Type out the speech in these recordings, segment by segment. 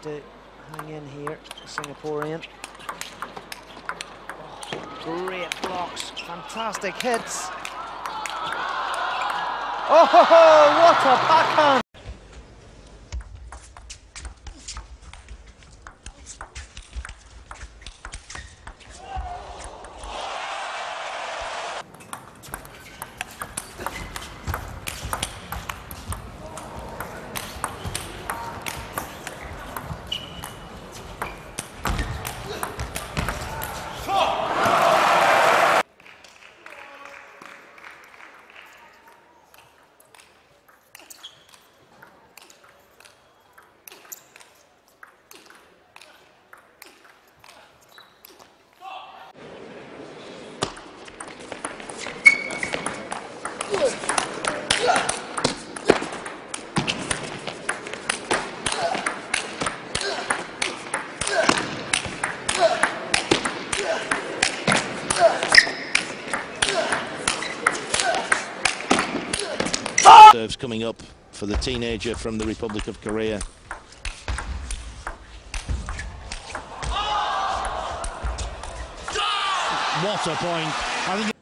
to hang in here, Singaporean. Oh, great blocks, fantastic hits. Oh, what a backhand! Serves coming up for the teenager from the Republic of Korea. What a point! I think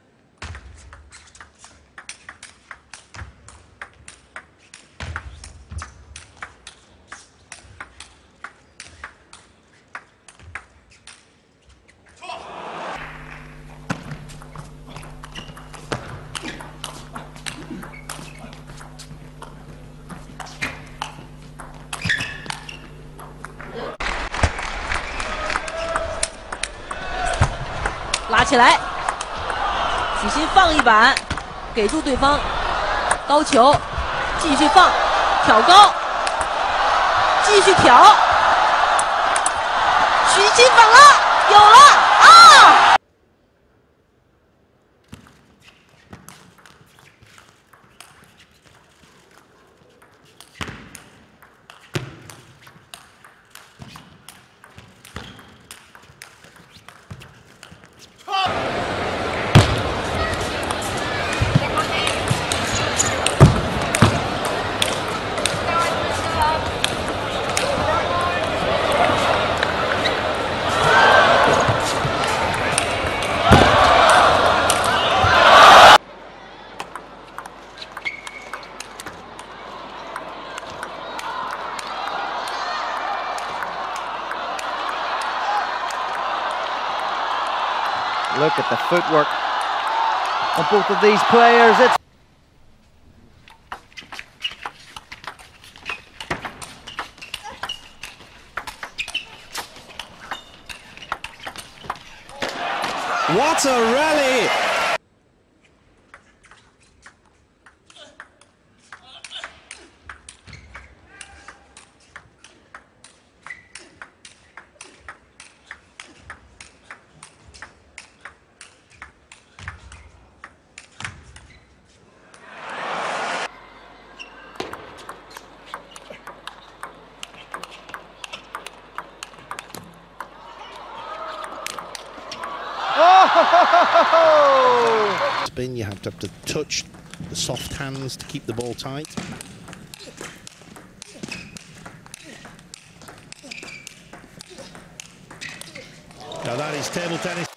拉起来，许昕放一板，给住对方，高球，继续放，挑高，继续挑，许昕反了，有了啊！ Look at the footwork on both of these players. It's what a rally! Spin, you have to touch the soft hands to keep the ball tight. Now that is table tennis.